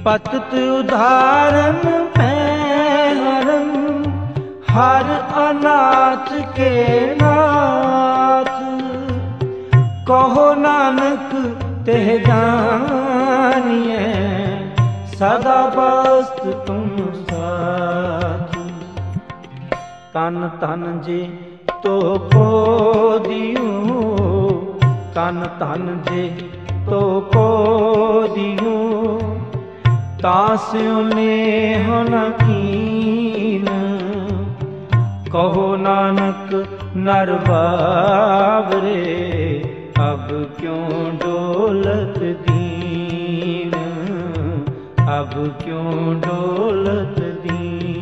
पतत उदाहरण में हरम, हर अनाथ के नाथ। कहो नानक तेह जानिए, सदा बस्त तुम साथ। तन तन जे तो को दियो, तन तन जे तो को दियो, तास्यो नेह न कीन। कहो नानक नर बावरे, अब क्यों डोलत दीन, अब क्यों डोलत दीन।